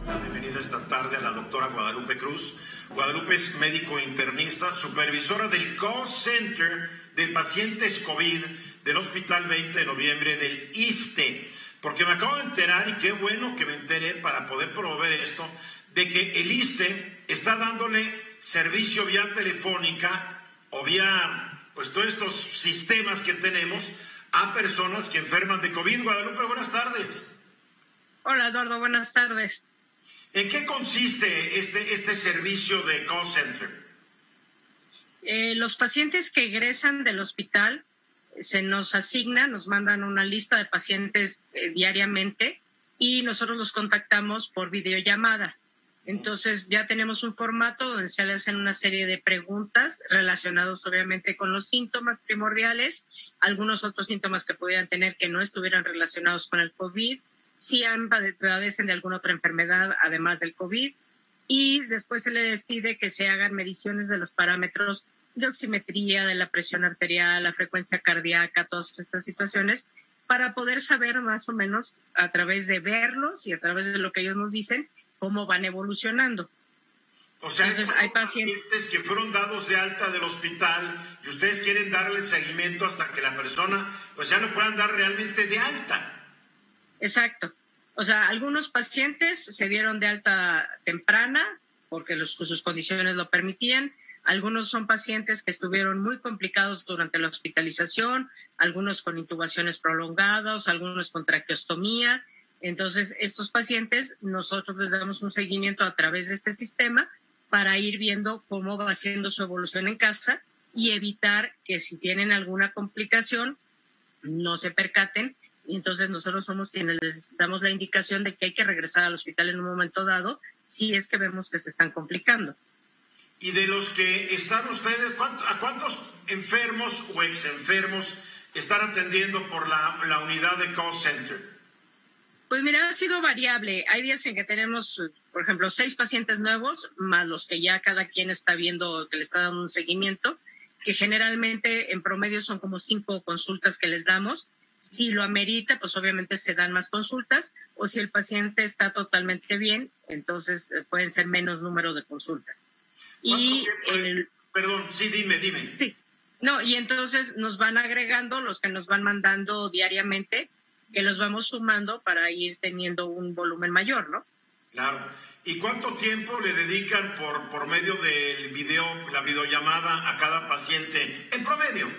la bienvenida esta tarde a la doctora Guadalupe Cruz. Guadalupe es médico internista, supervisora del call center de pacientes COVID del Hospital 20 de Noviembre del ISSSTE. Porque me acabo de enterar, y qué bueno que me enteré para poder promover esto, de que el ISSSTE está dándole servicio vía telefónica o vía, pues, todos estos sistemas que tenemos a personas que enferman de COVID. Guadalupe, buenas tardes. Hola, Eduardo, buenas tardes. ¿En qué consiste este servicio de call center? Los pacientes que egresan del hospital se nos asignan, nos mandan una lista de pacientes diariamente y nosotros los contactamos por videollamada. Entonces ya tenemos un formato donde se le hacen una serie de preguntas relacionados obviamente con los síntomas primordiales, algunos otros síntomas que pudieran tener que no estuvieran relacionados con el COVID, si padecen de alguna otra enfermedad además del COVID, y después se les pide que se hagan mediciones de los parámetros de oximetría, de la presión arterial, la frecuencia cardíaca, todas estas situaciones, para poder saber más o menos a través de verlos y a través de lo que ellos nos dicen, cómo van evolucionando. O sea, entonces hay pacientes que fueron dados de alta del hospital y ustedes quieren darle seguimiento hasta que la persona pues ya no puedan dar realmente de alta. Exacto. O sea, algunos pacientes se dieron de alta temprana porque sus condiciones lo permitían. Algunos son pacientes que estuvieron muy complicados durante la hospitalización, algunos con intubaciones prolongadas, algunos con traqueostomía. Entonces, estos pacientes, nosotros les damos un seguimiento a través de este sistema para ir viendo cómo va haciendo su evolución en casa y evitar que si tienen alguna complicación, no se percaten. Y entonces nosotros somos quienes les damos la indicación de que hay que regresar al hospital en un momento dado si es que vemos que se están complicando. Y de los que están ustedes, ¿a cuántos enfermos o exenfermos están atendiendo por la unidad de call center? Pues mira, ha sido variable. Hay días en que tenemos, por ejemplo, 6 pacientes nuevos, más los que ya cada quien está viendo, que le está dando un seguimiento, que generalmente en promedio son como 5 consultas que les damos. Si lo amerita, pues obviamente se dan más consultas, o si el paciente está totalmente bien, entonces pueden ser menos número de consultas. Perdón, sí, dime. Sí, no, y entonces nos van agregando los que nos van mandando diariamente, que los vamos sumando para ir teniendo un volumen mayor, ¿no? Claro. ¿Y cuánto tiempo le dedican por medio del la videollamada a cada paciente en promedio?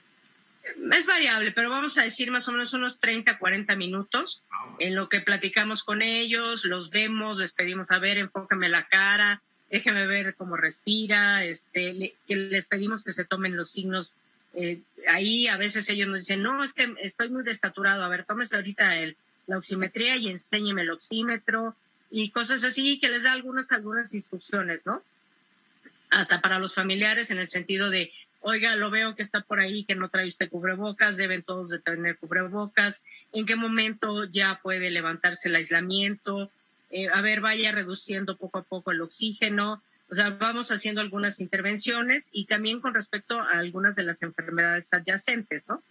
Es variable, pero vamos a decir más o menos unos 30, 40 minutos en lo que platicamos con ellos, los vemos, les pedimos, a ver, enfócame la cara, déjeme ver cómo respira, que les pedimos que se tomen los signos. Ahí a veces ellos nos dicen, no, es que estoy muy desaturado, a ver, tómese ahorita la oximetría y enséñeme el oxímetro y cosas así, que les da algunas instrucciones, ¿no? Hasta para los familiares en el sentido de, oiga, lo veo que está por ahí, que no trae usted cubrebocas, deben todos de tener cubrebocas, en qué momento ya puede levantarse el aislamiento, a ver, vaya reduciendo poco a poco el oxígeno. O sea, vamos haciendo algunas intervenciones y también con respecto a algunas de las enfermedades adyacentes, ¿no?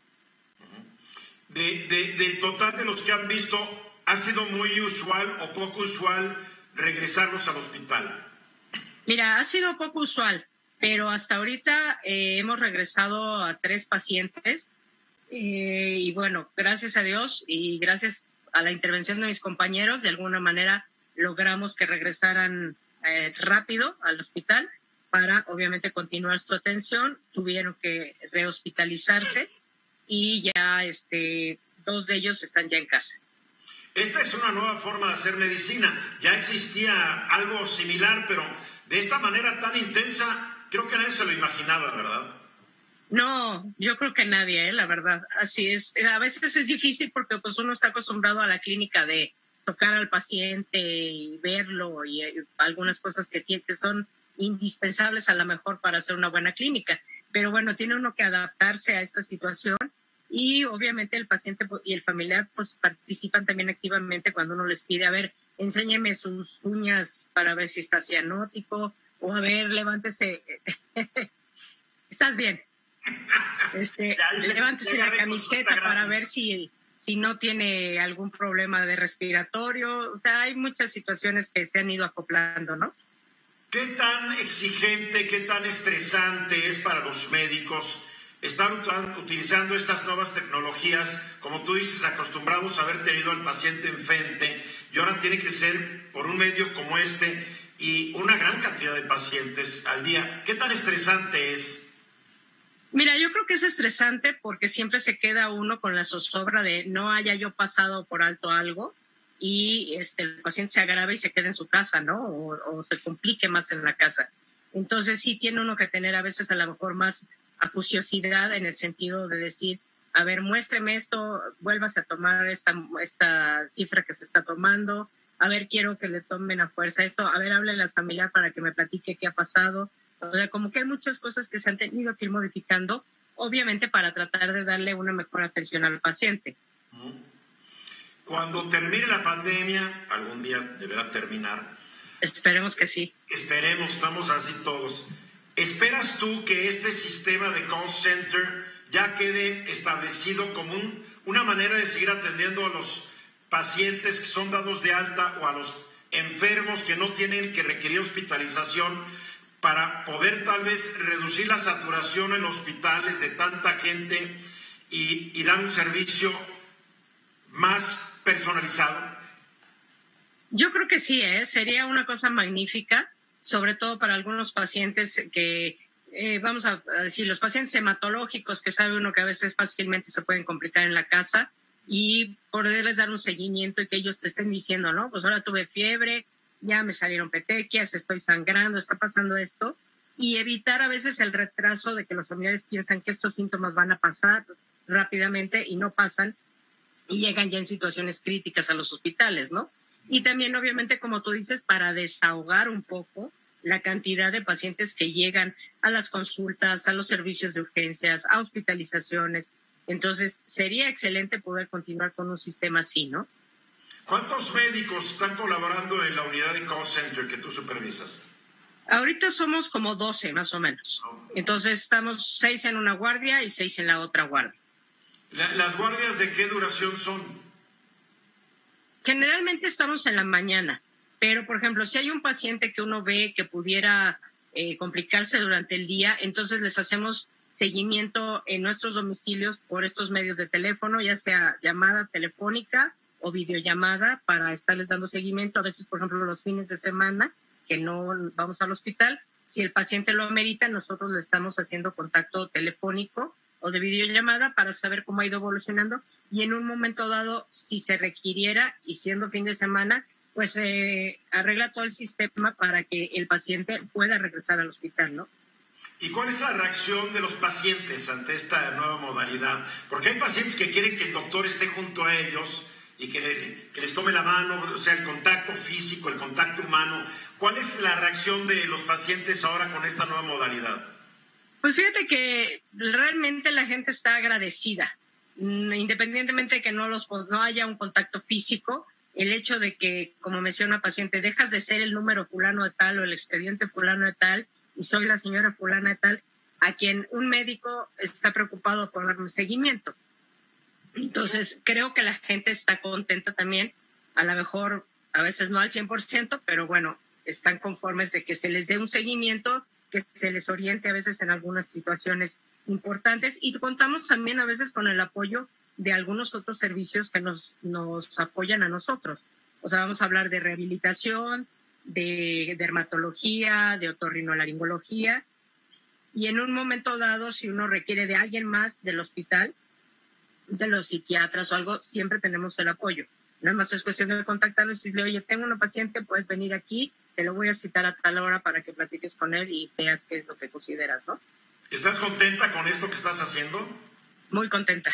Del total de los que han visto, ¿ha sido muy usual o poco usual regresarlos al hospital? Mira, ha sido poco usual, pero hasta ahorita hemos regresado a 3 pacientes y bueno, gracias a Dios y gracias a la intervención de mis compañeros, de alguna manera logramos que regresaran rápido al hospital para obviamente continuar su atención. Tuvieron que rehospitalizarse y ya 2 de ellos están ya en casa. Esta es una nueva forma de hacer medicina. Ya existía algo similar, pero de esta manera tan intensa, creo que nadie se lo imaginaba, ¿verdad? No, yo creo que nadie, la verdad. Así es. A veces es difícil porque pues uno está acostumbrado a la clínica de tocar al paciente y verlo y algunas cosas que son indispensables a lo mejor para hacer una buena clínica. Pero bueno, tiene uno que adaptarse a esta situación y obviamente el paciente y el familiar pues participan también activamente cuando uno les pide, a ver, enséñeme sus uñas para ver si está cianótico o a ver, levántese. ¿Estás bien? Levántese la camiseta para ver si si no tiene algún problema de respiratorio. O sea, hay muchas situaciones que se han ido acoplando, ¿no? ¿Qué tan exigente, qué tan estresante es para los médicos estar utilizando estas nuevas tecnologías, como tú dices, acostumbrados a haber tenido al paciente enfrente, y ahora tiene que ser por un medio como este y una gran cantidad de pacientes al día? ¿Qué tan estresante es? Mira, yo creo que es estresante porque siempre se queda uno con la zozobra de no haya yo pasado por alto algo y el paciente se agrave y se quede en su casa, ¿no? O se complique más en la casa. Entonces sí tiene uno que tener a veces a lo mejor más acuciosidad en el sentido de decir, a ver, muéstreme esto, vuelvas a tomar esta cifra que se está tomando, a ver, quiero que le tomen a fuerza esto, a ver, háblele al familiar para que me platique qué ha pasado. O sea, como que hay muchas cosas que se han tenido que ir modificando, obviamente para tratar de darle una mejor atención al paciente. Cuando termine la pandemia, algún día deberá terminar. Esperemos que sí. Esperemos, estamos así todos. ¿Esperas tú que este sistema de call center ya quede establecido como una manera de seguir atendiendo a los pacientes que son dados de alta o a los enfermos que no tienen que requerir hospitalización, para poder tal vez reducir la saturación en hospitales de tanta gente y dar un servicio más personalizado? Yo creo que sí, sería una cosa magnífica, sobre todo para algunos pacientes que, vamos a decir, los pacientes hematológicos, que sabe uno que a veces fácilmente se pueden complicar en la casa, y poderles dar un seguimiento y que ellos te estén diciendo, ¿no? Pues ahora tuve fiebre, ya me salieron petequias, estoy sangrando, está pasando esto, y evitar a veces el retraso de que los familiares piensan que estos síntomas van a pasar rápidamente y no pasan, y llegan ya en situaciones críticas a los hospitales, ¿no? Y también, obviamente, como tú dices, para desahogar un poco la cantidad de pacientes que llegan a las consultas, a los servicios de urgencias, a hospitalizaciones. Entonces, sería excelente poder continuar con un sistema así, ¿no? ¿Cuántos médicos están colaborando en la unidad de call center que tú supervisas? Ahorita somos como 12, más o menos. Entonces, estamos 6 en una guardia y 6 en la otra guardia. ¿Las guardias de qué duración son? Generalmente estamos en la mañana, pero, por ejemplo, si hay un paciente que uno ve que pudiera complicarse durante el día, entonces les hacemos seguimiento en nuestros domicilios por estos medios de teléfono, ya sea llamada telefónica o videollamada, para estarles dando seguimiento. A veces, por ejemplo, los fines de semana, que no vamos al hospital, si el paciente lo amerita, nosotros le estamos haciendo contacto telefónico o de videollamada para saber cómo ha ido evolucionando, y en un momento dado, si se requiriera y siendo fin de semana, pues arregla todo el sistema para que el paciente pueda regresar al hospital, ¿no? ¿Y cuál es la reacción de los pacientes ante esta nueva modalidad? Porque hay pacientes que quieren que el doctor esté junto a ellos y que les tome la mano, o sea, el contacto físico, el contacto humano. ¿Cuál es la reacción de los pacientes ahora con esta nueva modalidad? Pues fíjate que realmente la gente está agradecida, independientemente de que no haya un contacto físico. El hecho de que, como menciona una paciente, dejas de ser el número fulano de tal o el expediente fulano de tal y soy la señora fulana de tal, a quien un médico está preocupado por darle un seguimiento. Entonces, creo que la gente está contenta también, a lo mejor a veces no al 100%, pero bueno, están conformes de que se les dé un seguimiento, que se les oriente a veces en algunas situaciones importantes, y contamos también a veces con el apoyo de algunos otros servicios que nos apoyan a nosotros. O sea, vamos a hablar de rehabilitación, de dermatología, de otorrinolaringología, y en un momento dado, si uno requiere de alguien más del hospital, de los psiquiatras o algo, siempre tenemos el apoyo. Nada más es cuestión de contactarlos y decirle, oye, tengo una paciente, puedes venir aquí, te lo voy a citar a tal hora para que platiques con él y veas qué es lo que consideras, ¿no? ¿Estás contenta con esto que estás haciendo? Muy contenta.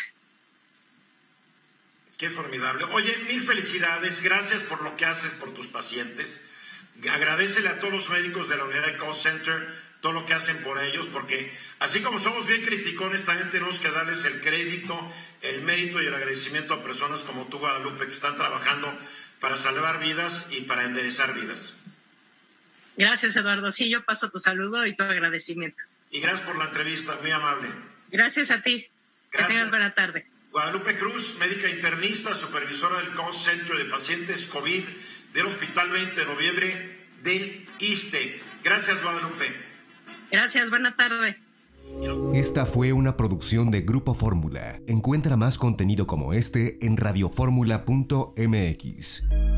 Qué formidable. Oye, mil felicidades, gracias por lo que haces por tus pacientes. Agradécele a todos los médicos de la unidad de call center todo lo que hacen por ellos, porque así como somos bien criticones, también tenemos que darles el crédito, el mérito y el agradecimiento a personas como tú, Guadalupe, que están trabajando para salvar vidas y para enderezar vidas. Gracias, Eduardo. Sí, yo paso tu saludo y tu agradecimiento. Y gracias por la entrevista, muy amable. Gracias a ti. Gracias. Que tengas buena tarde. Guadalupe Cruz, médica internista, supervisora del call center de pacientes COVID del Hospital 20 de Noviembre del ISSSTE. Gracias, Guadalupe. Gracias, buena tarde. Esta fue una producción de Grupo Fórmula. Encuentra más contenido como este en radioformula.mx.